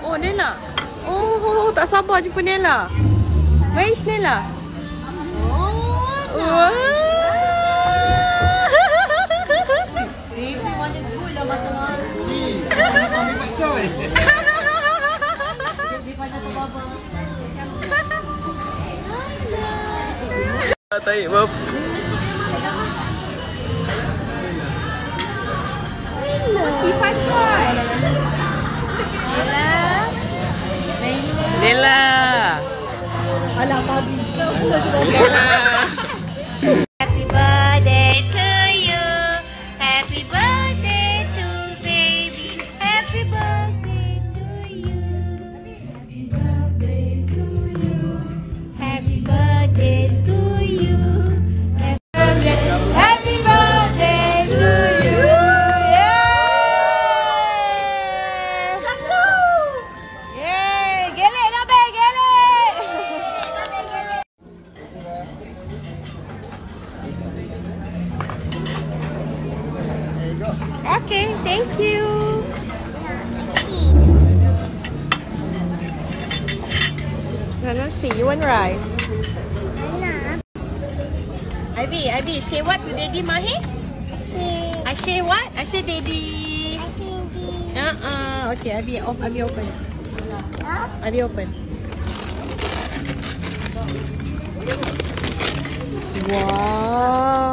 Oh, Nayla. Oh, tak sabar jumpa Nayla. Where is Nayla? Wah. Tarik bab. Sifat try. Nayla. Alah, babi. Nayla. Happy birthday to you. Happy birthday to baby. Happy birthday to you. Happy birthday to you. Happy birthday to you. Happy birthday to you. Yeay, gelek nak bel, gelek. Okay, thank you. Nasi, you want rice? Ivy, say what to Daddy Mahi? I say what? I say Daddy. Okay, Ivy open. Ivy open. Wow.